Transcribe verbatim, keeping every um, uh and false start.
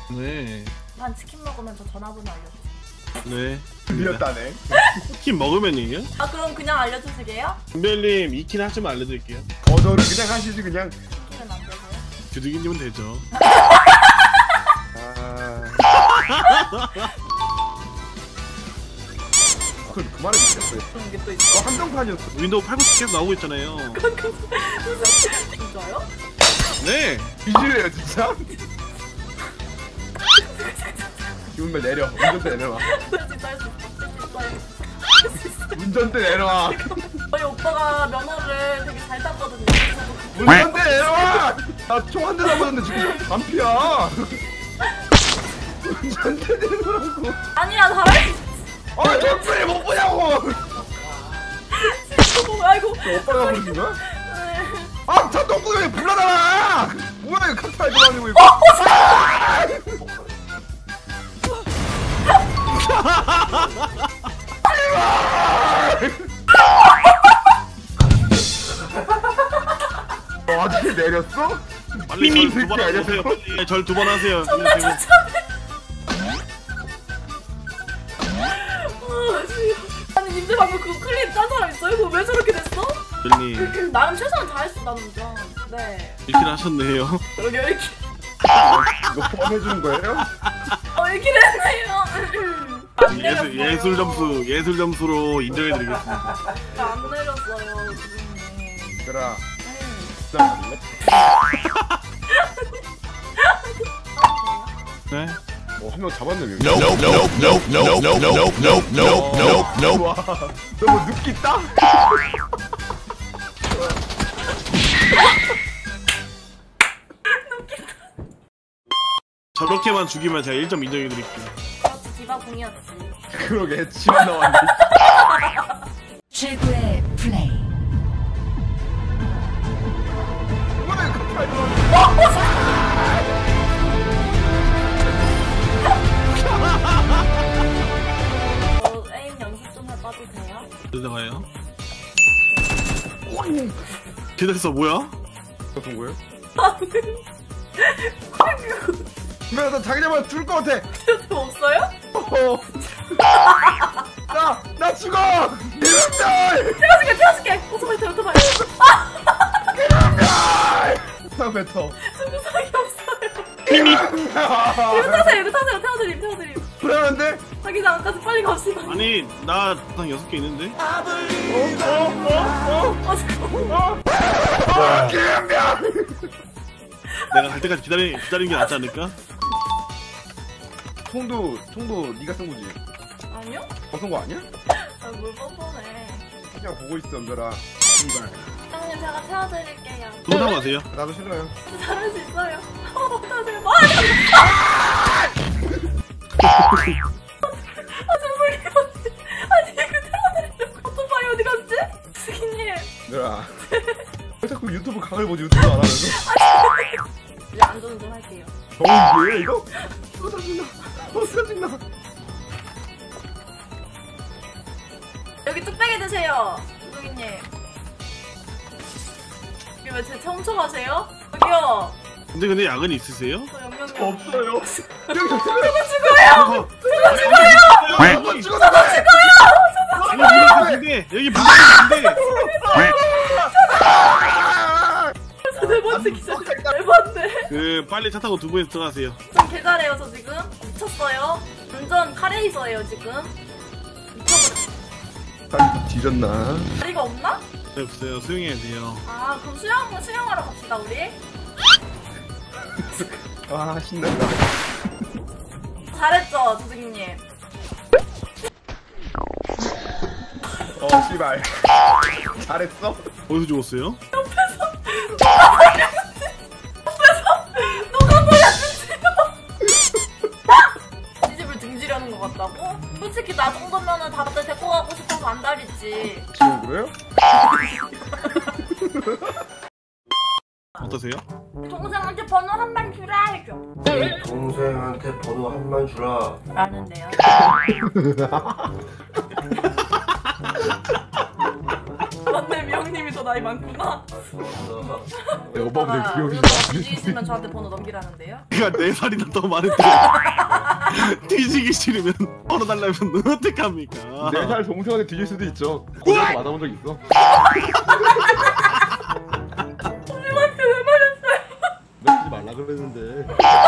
네. 난 치킨 먹으면 저 전화번호 알려주세요. 네. 밀렸다네. 치킨 먹으면이요? 아 그럼 그냥 알려주시게요? 은별님 이킨 하시면 알려드릴게요. 거절을 그냥 하시지 그냥. 치킨은 안 되고요. 두둑이님은 되죠. 아. 그럼 그만해 주겠어요. 그런 게 또 있어. 어, 한정판이었어. 윈도우 팔구십 계속 나오고 있잖아요. 진짜요? 네. 이질래요 진짜? 기운면 내려. 운전대 내려와. 진짜 할 수 있어. 할수 있어요. 운전대 내려와. 저희 오빠가 면허를 되게 잘 땄거든요. 운전대 내려와. 나 총 한 대 남았는데 지금 반피야. 운전대 내려라고. 아니야 잘할 수 있어. 아, 정수리 못 보냐고. 진짜 아이고. 저 오빠가 부르신 거야? 네. 아, 차 똥구멍에 불나잖아. 뭐야 이거 카트라이 들어가지고 이거. 어, 아직 내렸어? 빨리 절 두 번 하세요. 빨리 절 두 번 하세요. 존나 추천해. 아니 님들 방금 그 클립 짠 사람 있어요? 그거 왜 저렇게 됐어? 은별님 나름 최선을 다했어 나는 운전. 네. 이킨 하셨네요. 여기 이렇게. 이거 포함해주는 거예요? 어 이렇게 됐네요. 안 예술, 내렸어요. 예술 점수 예술 점수로 인정해드리겠습니다. 안 내렸어요 선생님. 얘들아, 네. 진짜 갈래? 네. 어, 한 명 잡았네 여기. No, no, no, no, no, no, no, no, no, no, no. 와, 너뭐 느끼 따? 저렇게만 죽이면 제가 일 점 인정해드릴게요. 그렇지 디바 공이었지. 그러게 집안 나왔네. 최고의 플레이. 뭐야 이거 카트라이 들어가지고. 저 에임 연습 좀 해봐도 돼요? 들어가요. 기다렸어 뭐야? 어떤 거예요? 아 네. 왜 나 자기 잡아 죽을 것 같아. 좀 없어요? 어. 나, 나 죽어! 이름별! 태워줄게 태워줄게. 오토바이 태 오토바이. 이름별! 상 뱉어. 승부상이 없어요. 힘이 이거 타세요 이거 타세요 태워드림 태워드림. 불안한데? 자기장까지 빨리 갑시다. 아니 나한 여섯 개 있는데. 어? 어? 어? 아 잠깐만. 어? 어? 이름별! 내가 갈 때까지 기다리 기다리는 게 낫지 않을까? 총도, 총도 네가 쓴 거지? 아니요? 벗은 거 아니야? 아뭘 뻔뻔해. 그냥 보고 있어, 연별아. 이발. 형님 제가 태워드릴게요. 도망 가세요. 나도 싫어요. 잘할 수 있어요. 어 타세요. 아 정말 아니 이거 태워드리려고 오토바이 어디 갔지? 스키님. 연별아. 왜 자꾸 유튜브 강을 보지, 유튜브 안 하면서? 이제 안전운전 할게요. 정은지예요, 이거? 어, 짜증나. 어, 짜증나. 여기 뚝배기 드세요, 수동이님. 이게 왜 제 차 훔쳐가세요? 여기요. 근데 근데 야근이 있으세요? 저 영영영. 없어요. 여기 저거 없어요. 죽어요. 저거 죽어요. 저거 죽어요. 근데 여기 문제인데. 저 네 번째 기절. 네 번째. 그 빨리 차 타고 두 분이서 들어가세요. 좀 개잘해요, 저 지금. 미쳤어요. 운전 카레이서예요, 지금. 미쳐버렸어. 딱 뒤졌나? 다리가 없나? 네, 없어요. 수영해야 돼요. 아, 그럼 수영, 수영하러 갑시다, 우리. 아, 신난다. 잘했죠, 조직님. 어, 씨발. 잘했어? 어디서 죽었어요? 누가 보여주세요? 이 집을 등지려는 것 같다고? 솔직히 나 정도면은 다들 데리고 가고 싶어서 안 다리지. 지금 그래요? 어떠세요? 동생한테 번호 한 번 주라 해줘. 동생한테 번호 한 번 주라. 라는데요. 맞네, 미영님이 더 나이 많구나. 내 오빠보다 오빠가 기억이 오빠 뒤지기 싫으면 저한테 번호 넘기라는데요? 그니까 네 살이나 더 많은데 뒤지기 싫으면 걸어달라면 어떡합니까? 네 살 동생한테 뒤질 수도 있죠. 고등학교 맞아본 적 있어. 언니한테 왜 말했어요? 나 하지 말라 그랬는데.